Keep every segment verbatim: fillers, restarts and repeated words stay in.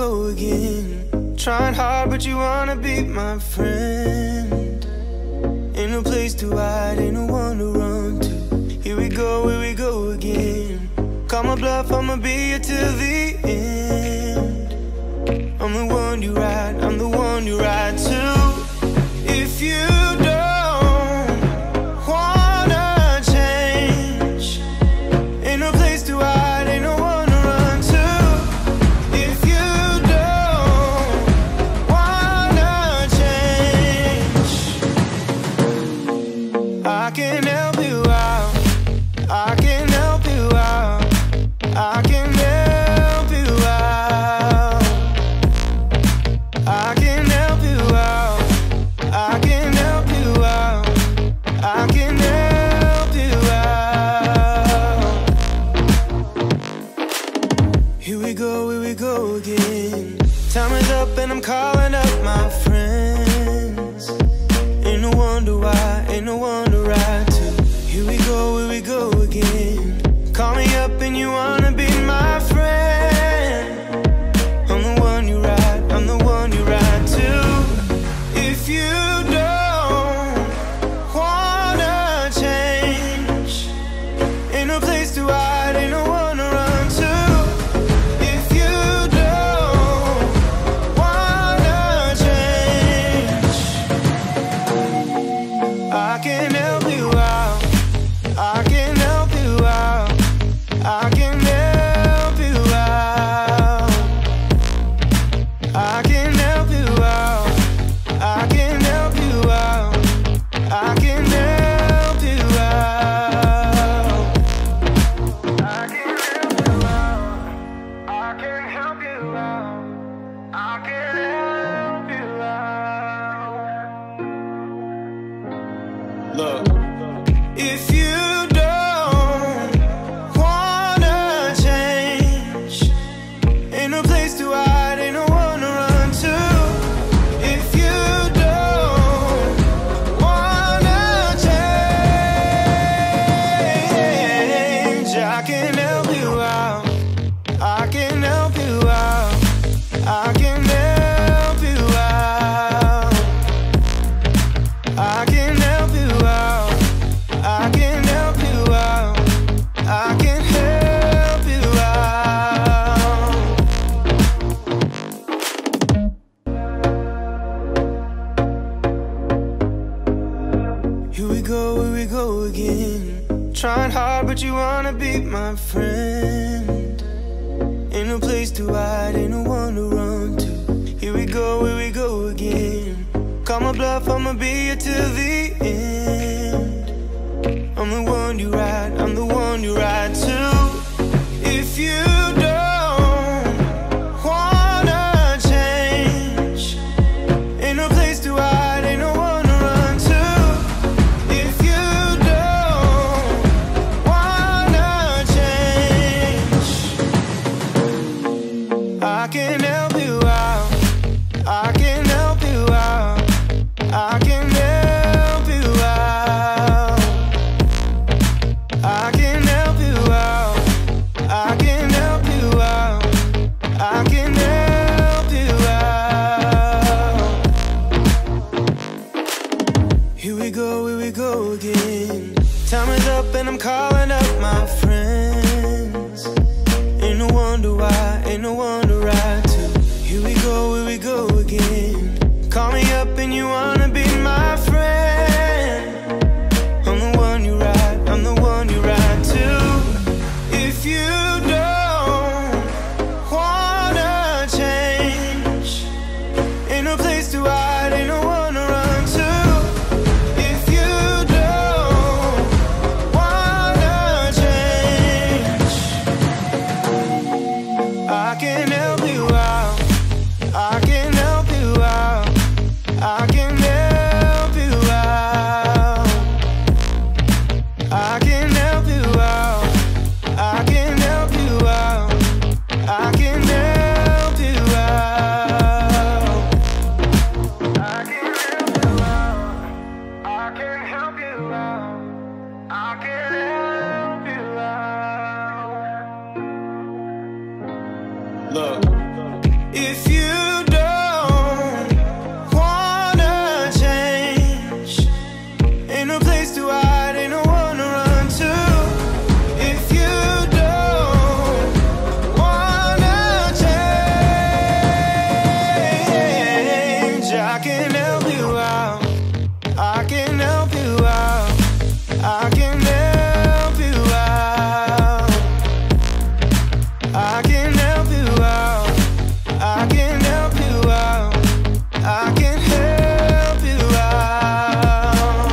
go again. Trying hard, but you wanna be my friend. Ain't no place to hide, ain't no one to run to. Here we go, here we go again. Call my bluff, I'ma be here till the end. I'm the one you ride, I'm the one you ride to. If you don't wanna change, ain't no place to hide, ain't no one to run to. If you don't wanna change, I can help you out, I can help you out, I can help you out, I can help you out, I can help you out, I can help you out. Here we go, here we go again. Time is up and I'm calling up my friends. Ain't no wonder why, ain't no one to ride to. Here we go, here we go again. Call me up and you wanna be my friend. I'm the one you ride, I'm the one you ride to. If you don't wanna change, ain't no place to hide, ain't no one to run to. If you don't wanna change, I can help you out, I can help you out, I can help you out, I can help you out, I can help you out, I can help you out, I can help you out, I can help you out, I can help you out. Look, if you don't wanna change, ain't no place to hide, ain't no one to run to. If you don't wanna change, I can help you out, I can help you out, I can help you out, I can help you out, I can help you out, I can help you out. Here we go, here we go again. Trying hard, but you wanna be my friend. Ain't no place to hide, ain't no one to run to. Here we go, here we go again. Call my bluff, I'ma be here till the end. I'm the one you ride, I'm the one you ride to. If you don't wanna change, ain't no place to hide, ain't no one to run to. If you don't wanna change, I can help you out, I can help you out, I can help you out, I can help you out, I can help you out, I can help you out. Here we go, here we go again. Time is up and I'm calling up my friends. Ain't no wonder why, ain't no one to ride to. Here we go, here we go again. Call me up and you wanna be my friend. I'm the one you ride, I'm the one you ride to. If you don't wanna change, ain't no place to hide, ain't no one to run to. If you don't wanna change, I can help you out, I can help you out, I can help you out, I can help you out, I can help you out, I can help you out, I can help you out, I can help you out, I can help you out. Look, If you don't wanna change, ain't no place to hide, ain't no one to run to. If you don't wanna change, I can help you out, I can help you out, I can help you out, I can help you out, I can help you out, I can help you out.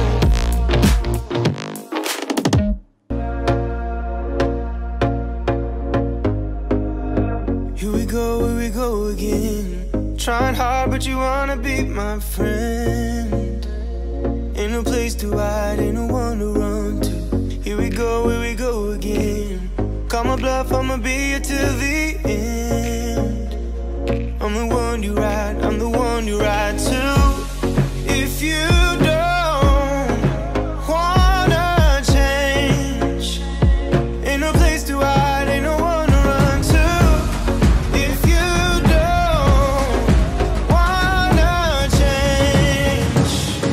Here we go, here we go again. Trying hard, but you wanna be my friend. Ain't no place to hide, ain't no one to run to. Here we go, here we go again. Call my bluff, I'ma be here till the end. I'm the one you ride, I'm the one you ride to. If you don't wanna change, ain't no place to hide, ain't no one to run to. If you don't wanna change,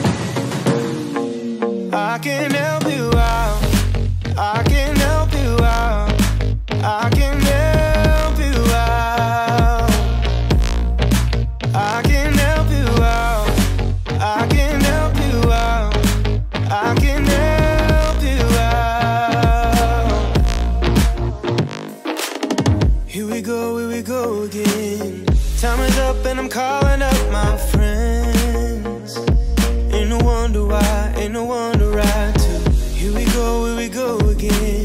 I can help you out, I can help you out, I can help you out, I can help you out, I can help you out, I can help you out. Here we go, here we go again. Time is up and I'm calling up my friends. Ain't no wonder why, ain't no one to ride to. Here we go, here we go again.